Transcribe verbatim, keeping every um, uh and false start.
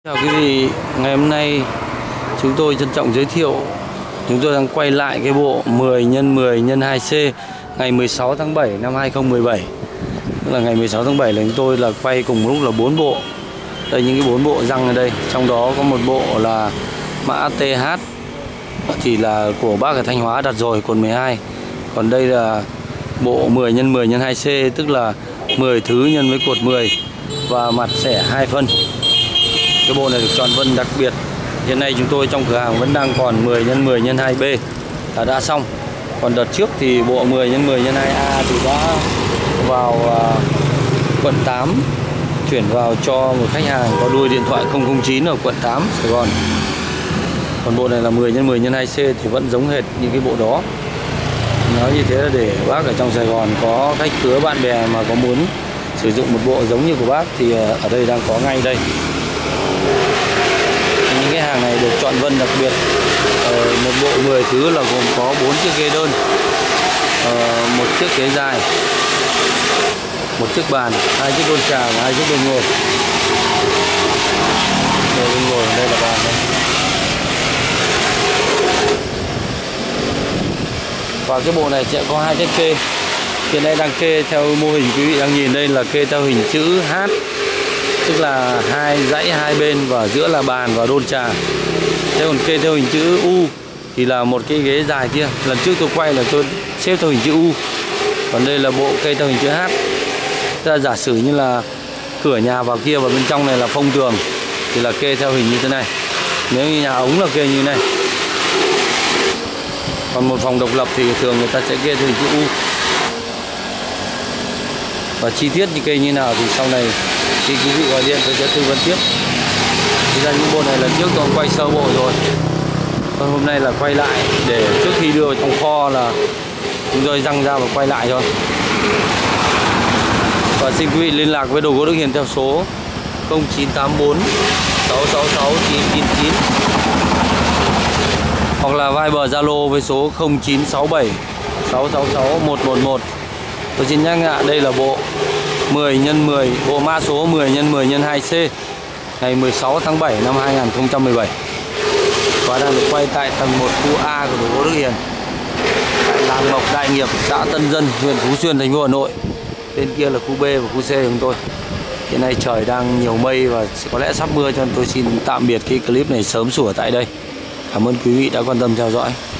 Chào quý vị, ngày hôm nay chúng tôi trân trọng giới thiệu chúng tôi đang quay lại cái bộ mười nhân mười nhân hai C ngày mười sáu tháng bảy năm hai nghìn không trăm mười bảy. Tức là ngày mười sáu tháng bảy là chúng tôi là quay cùng lúc là bốn bộ. Đây những cái bốn bộ răng ở đây, trong đó có một bộ là mã T H thì là của bác ở Thanh Hóa đặt rồi, cồn mười hai. Còn đây là bộ mười nhân mười nhân hai C, tức là mười thứ nhân với cột mười và mặt xẻ hai phân. Cái bộ này được chọn vân đặc biệt. Hiện nay chúng tôi trong cửa hàng vẫn đang còn mười nhân mười nhân hai B là đã xong. Còn đợt trước thì bộ mười nhân mười nhân hai A thì đã vào uh, quận tám, chuyển vào cho một khách hàng có đuôi điện thoại không không chín ở quận tám Sài Gòn. Còn bộ này là mười nhân mười nhân hai C thì vẫn giống hệt như cái bộ đó. Nói như thế là để bác ở trong Sài Gòn có khách khứa bạn bè mà có muốn sử dụng một bộ giống như của bác thì ở đây đang có ngay đây. Những cái hàng này được chọn vân đặc biệt. Ờ, một bộ mười thứ là gồm có bốn chiếc ghế đơn, ờ, một chiếc ghế dài, một chiếc bàn, hai chiếc đôn trà và hai chiếc đôn ngồi. Đây, đôn ngồi, đây là bàn đây. Và cái bộ này sẽ có hai cái kê. Hiện nay đang kê theo mô hình quý vị đang nhìn đây là kê theo hình chữ H, tức là hai dãy hai bên và giữa là bàn và đôn trà. Thế còn kê theo hình chữ U thì là một cái ghế dài kia. Lần trước tôi quay là tôi xếp theo hình chữ U. Còn đây là bộ kê theo hình chữ H. Tức là giả sử như là cửa nhà vào kia và bên trong này là phông tường thì là kê theo hình như thế này. Nếu như nhà ống là kê như thế này. Còn một phòng độc lập thì thường người ta sẽ kê theo hình chữ U. Và chi tiết như kê như nào thì sau này khi quý vị gọi điện tôi sẽ tư vấn tiếp. Thì ra những bộ này là trước tôi quay sơ bộ rồi. Còn hôm nay là quay lại để trước khi đưa vào trong kho là chúng tôi răng ra và quay lại thôi. Và xin quý vị liên lạc với Đồ Gỗ Đức Hiền theo số không chín tám bốn sáu sáu sáu chín chín chín hoặc là Viber Zalo với số không chín sáu bảy sáu sáu sáu một một một. Tôi xin nhắc lại đây là bộ mười nhân mười, bộ mã số mười nhân mười nhân hai C ngày mười sáu tháng bảy năm hai nghìn không trăm mười bảy. Và đang được quay tại tầng một khu A của Đồ Gỗ Đức Hiền, tại làng Mộc Đại Nghiệp, xã Tân Dân, huyện Phú Xuyên, thành phố Hà Nội. Bên kia là khu B và khu C của chúng tôi. Hiện nay trời đang nhiều mây và có lẽ sắp mưa, cho nên tôi xin tạm biệt cái clip này sớm sủa tại đây. Cảm ơn quý vị đã quan tâm theo dõi.